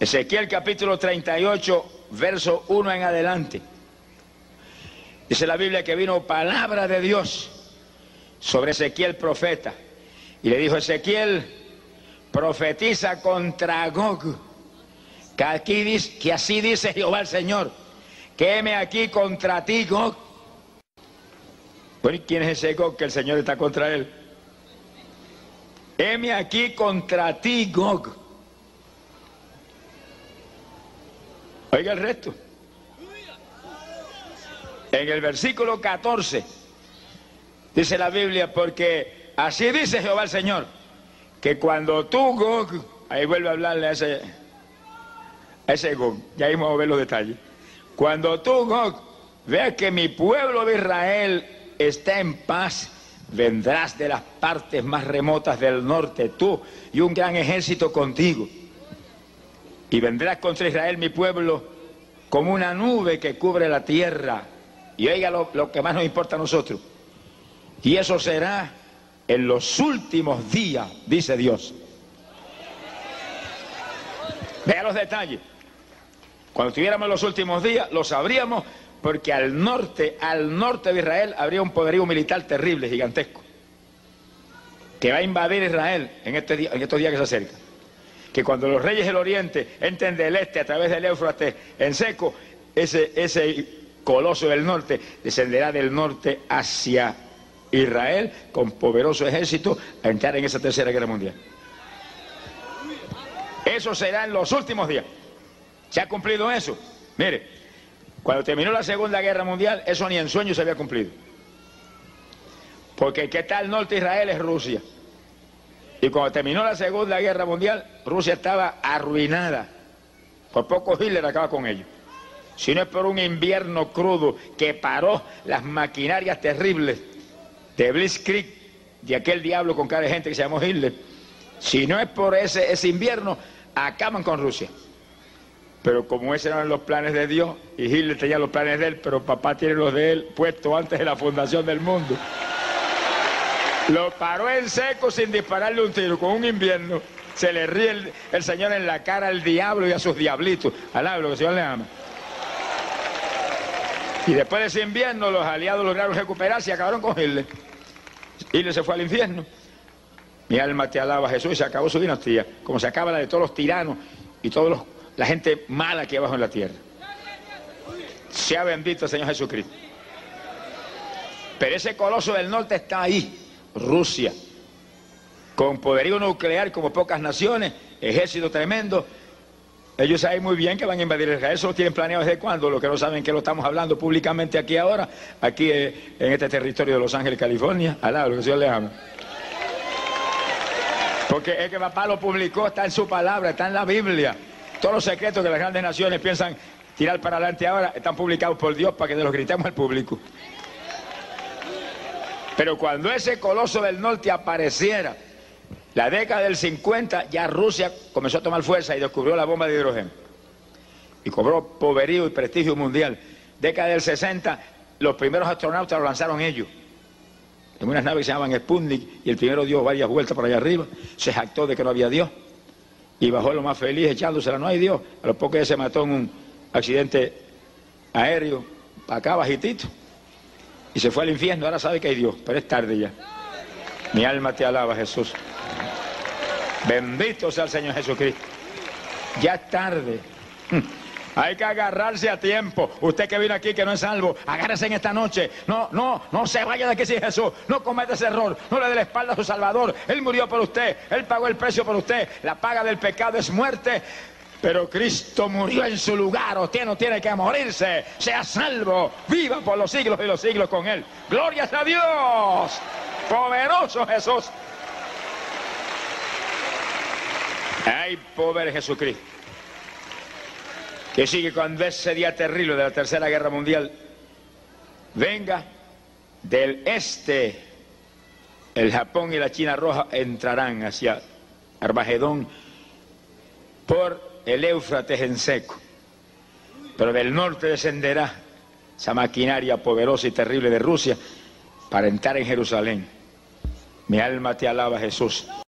Ezequiel capítulo 38, verso 1 en adelante. Dice la Biblia que vino palabra de Dios sobre Ezequiel profeta. Y le dijo: Ezequiel, profetiza contra Gog, que así dice Jehová el Señor, que heme aquí contra ti, Gog. Bueno, ¿y quién es ese Gog que el Señor está contra él? Heme aquí contra ti, Gog. Oiga el resto. En el versículo 14 dice la Biblia: porque así dice Jehová el Señor, que cuando tú, Gog, ahí vuelve a hablarle a ese Gog, ya ahí vamos a ver los detalles. Cuando tú, Gog, veas que mi pueblo de Israel está en paz, vendrás de las partes más remotas del norte, tú y un gran ejército contigo. Y vendrás contra Israel, mi pueblo, como una nube que cubre la tierra. Y oiga lo que más nos importa a nosotros. Y eso será en los últimos días, dice Dios. Vea los detalles. Cuando estuviéramos en los últimos días, lo sabríamos, porque al norte de Israel habría un poderío militar terrible, gigantesco, que va a invadir Israel en estos días que se acercan. Que cuando los reyes del oriente entren del este a través del Éufrates en seco, ese coloso del norte descenderá del norte hacia Israel con poderoso ejército a entrar en esa tercera guerra mundial. Eso será en los últimos días. ¿Se ha cumplido eso? Mire, cuando terminó la Segunda Guerra Mundial, eso ni en sueños se había cumplido. Porque el que está al norte de Israel es Rusia. Y cuando terminó la Segunda Guerra Mundial, Rusia estaba arruinada. Por poco Hitler acaba con ellos. Si no es por un invierno crudo que paró las maquinarias terribles de Blitzkrieg, de aquel diablo con cara de gente que se llamó Hitler, si no es por ese invierno, acaban con Rusia. Pero como esos eran los planes de Dios, y Hitler tenía los planes de él, pero papá tiene los de él puestos antes de la fundación del mundo, lo paró en seco sin dispararle un tiro. Con un invierno se le ríe el Señor en la cara al diablo y a sus diablitos. Alá, lo que el Señor le ama. Y después de ese invierno los aliados lograron recuperarse y acabaron con Hitler. Hitler se fue al infierno. Mi alma te alaba, Jesús, y se acabó su dinastía, como se acaba la de todos los tiranos y toda la gente mala que hay abajo en la tierra. Sea bendito el Señor Jesucristo. Pero ese coloso del norte está ahí, Rusia, con poderío nuclear como pocas naciones, ejército tremendo. Ellos saben muy bien que van a invadir Israel. Eso lo tienen planeado desde cuándo. Lo que no saben que lo estamos hablando públicamente aquí ahora, aquí en este territorio de Los Ángeles, California. Alá, lo que el Señor le ama. Porque es que papá lo publicó, está en su palabra, está en la Biblia. Todos los secretos que las grandes naciones piensan tirar para adelante ahora están publicados por Dios para que se los gritemos al público. Pero cuando ese coloso del norte apareciera, la década del 50, ya Rusia comenzó a tomar fuerza y descubrió la bomba de hidrógeno. Y cobró poderío y prestigio mundial. Década del 60, los primeros astronautas lo lanzaron ellos, en unas naves que se llamaban Sputnik, y el primero dio varias vueltas por allá arriba, se jactó de que no había Dios, y bajó lo más feliz echándosela, no hay Dios. A los pocos días se mató en un accidente aéreo, para acá bajitito, y se fue al infierno. Ahora sabe que hay Dios, pero es tarde ya. Mi alma te alaba, Jesús. Bendito sea el Señor Jesucristo. Ya es tarde. Hay que agarrarse a tiempo. Usted que vino aquí que no es salvo, agárrese en esta noche. No se vaya de aquí sin Jesús. No cometa ese error. No le dé la espalda a su Salvador. Él murió por usted. Él pagó el precio por usted. La paga del pecado es muerte. Pero Cristo murió en su lugar. Usted no tiene que morirse. Sea salvo. Viva por los siglos y los siglos con Él. Glorias a Dios. Poderoso Jesús. Hay poder en Jesucristo. Que sigue cuando ese día terrible de la Tercera Guerra Mundial venga del este, el Japón y la China Roja entrarán hacia Armagedón por el Éufrates en seco. Pero del norte descenderá esa maquinaria poderosa y terrible de Rusia para entrar en Jerusalén. Mi alma te alaba, Jesús.